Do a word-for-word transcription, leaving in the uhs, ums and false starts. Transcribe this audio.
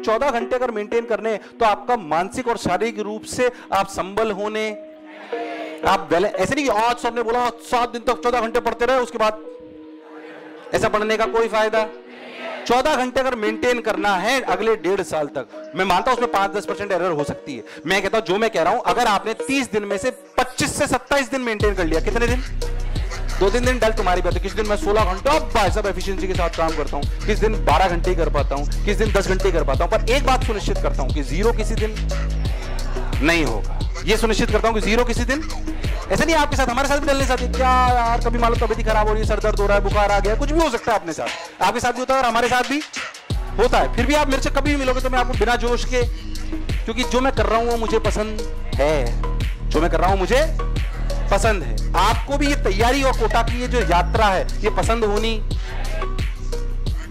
चौदह घंटे अगर मेंटेन करने तो आपका मानसिक और शारीरिक रूप से आप संबल होने, आप बैलेंस, ऐसे नहीं कि आज सर ने बोला सात दिन तक चौदह घंटे पढ़ते रहे उसके बाद ऐसा पढ़ने का कोई फायदा। चौदह घंटे अगर मेंटेन करना है अगले डेढ़ साल तक, मैं मानता हूं उसमें पांच दस परसेंट एरर हो सकती है, मैं कहता हूं जो मैं कह रहा हूं अगर आपने तीस दिन में से पच्चीस से सत्ताईस दिन मेंटेन कर लिया, कितने दिन, दो तीन दिन डल तुम्हारी बात है, किस दिन मैं सोलह घंटे भाई साहब एफिशिएंसी के साथ काम करता हूं, किस दिन बारह घंटे ही कर पाता हूं, किस दिन दस घंटे कर पाता हूं, पर एक बात सुनिश्चित करता हूं कि जीरो किसी दिन नहीं होगा, ये सुनिश्चित करता हूं कि जीरो किसी दिन, ऐसा नहीं आपके साथ, हमारे साथ भी डलने साथ क्या यार कभी मान लो तबीयत खराब हो रही है, सर दर्द हो रहा है, बुखार आ गया, कुछ भी हो सकता है अपने साथ, आपके साथ भी होता है और हमारे साथ भी होता है, फिर भी आप मेरे से कभी भी मिलोगे तो मैं आपको बिना जोश के, क्योंकि जो मैं कर रहा हूं वो मुझे पसंद है, जो मैं कर रहा हूं मुझे पसंद है, आपको भी ये तैयारी और कोटा की ये जो यात्रा है ये पसंद होनी